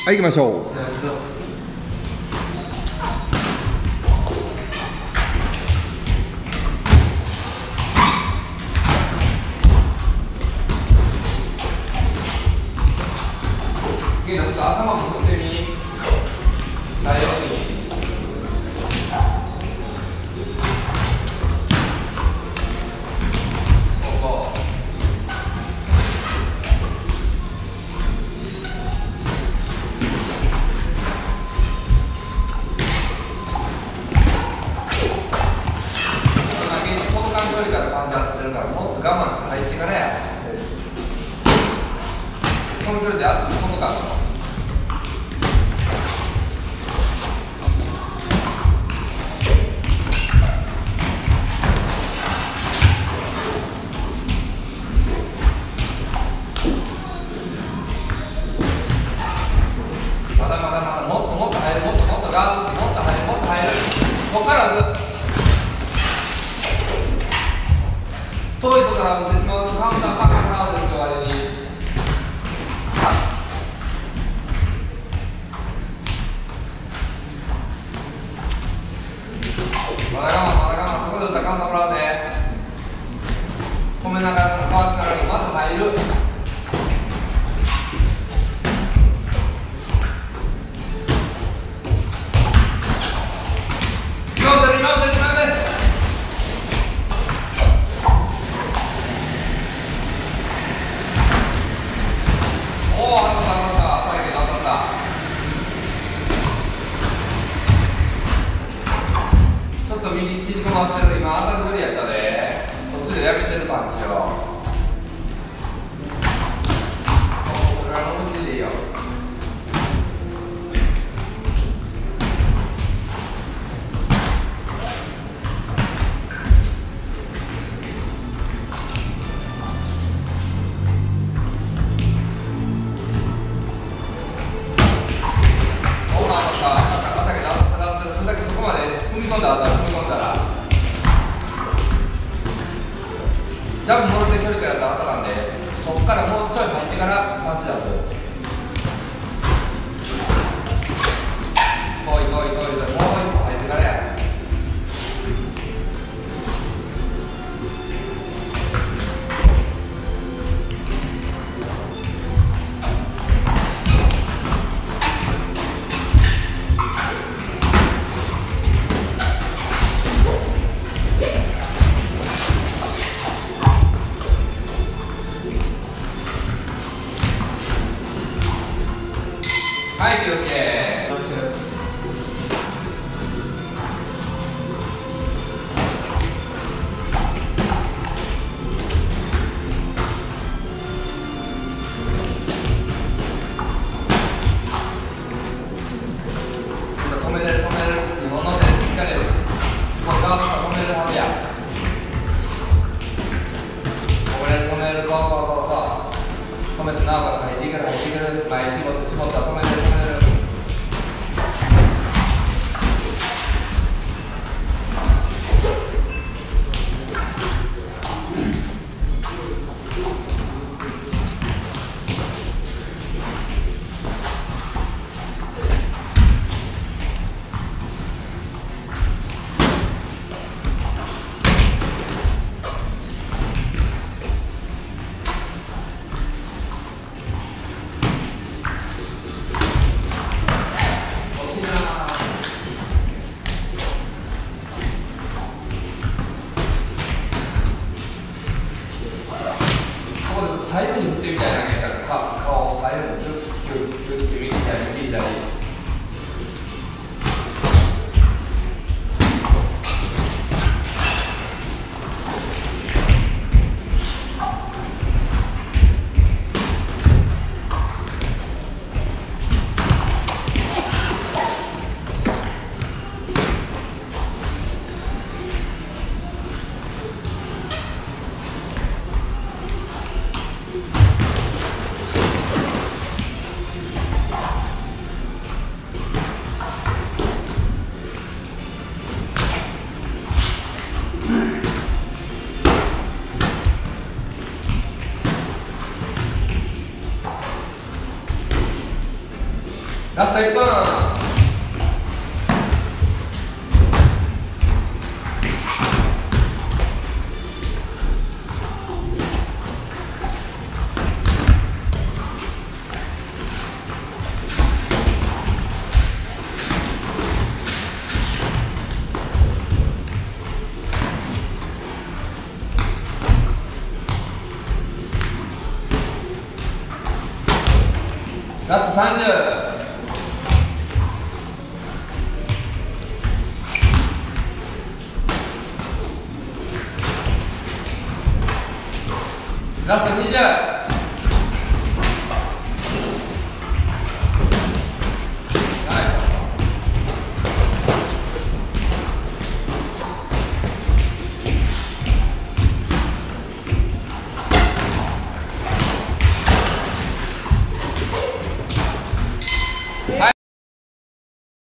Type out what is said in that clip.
はい、行きましょう。 ちょっと頭も振ってみ。大丈夫に。からパンチ当ててるからもっと我慢して入ってからや。その距離であとこの間まだまだまだもっともっと入るもっともっとガードしてもっと入るもっと入るここからずっと遠いところから打ってしまうとカウンターカウンターカウンター終わりにまだ我慢まだ我慢そこで打ったらカウンターもらうで止めながらかわしながらまず入る今打てる今打てる今打てるおお、当たった当たった当たったけど当たったちょっと右縮こまってる今当たる距離やったでこっちでやめてるパンチをこれは思い切りでいいよ踏み込んだらジャンプ戻って距離からやったら当たらんでそこからもうちょい入ってからパンチ出す遠い遠い遠い遠いもう一歩入ってからやはい、オッケー。よろしくです。止めれる止めれる。日本の手しっかりです。これは止めれるはずや。止めれる止めれるそうそうそうそう。止めてなおかつ入っていける入っていける。前絞って絞ったら止めれる。 ラスト1分。ラスト30。ラスト20。